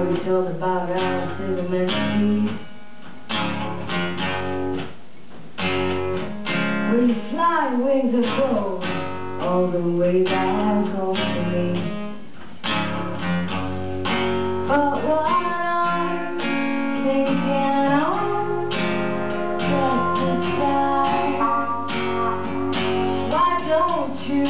story told about our cinnamon trees. When you fly, wings are full, all the way back home to me. But what I'm thinking of, just the sky. Why don't you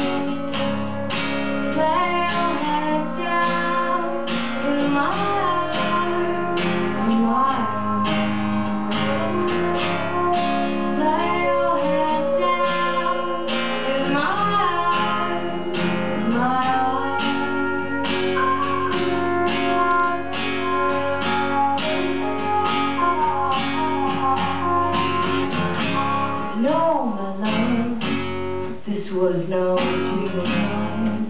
lay your head down in my arms, in my arms? Lay your head down in my arms, in my arms. No, my love, this was no dream of mine.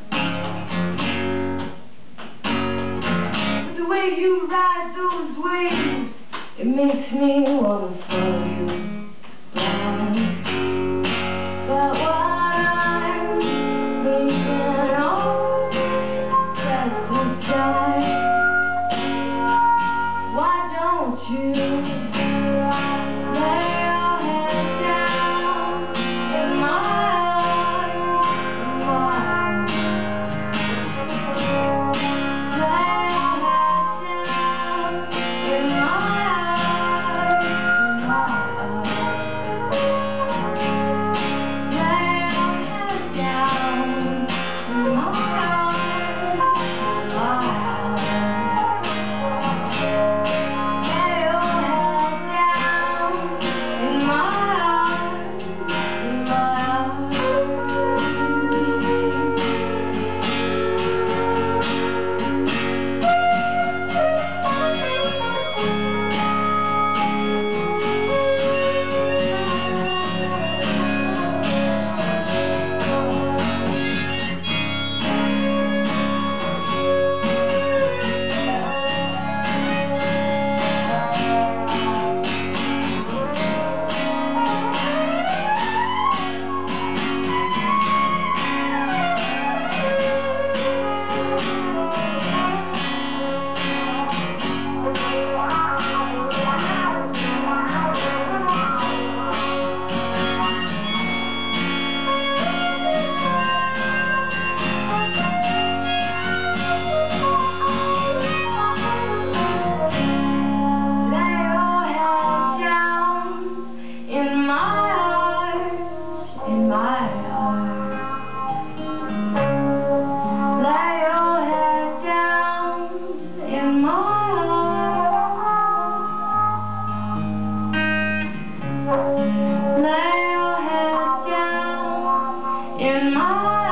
But the way you ride those waves, it makes me wanna follow you blind. But what I'm thinking of, just the sky. Why don't you lay your head down in my arms, in my arms? Lay your head down in my arms, in my arms. Lay your head down in my arms, in my arms. Lay your head down in my arms, in my arms. Lay your head down in my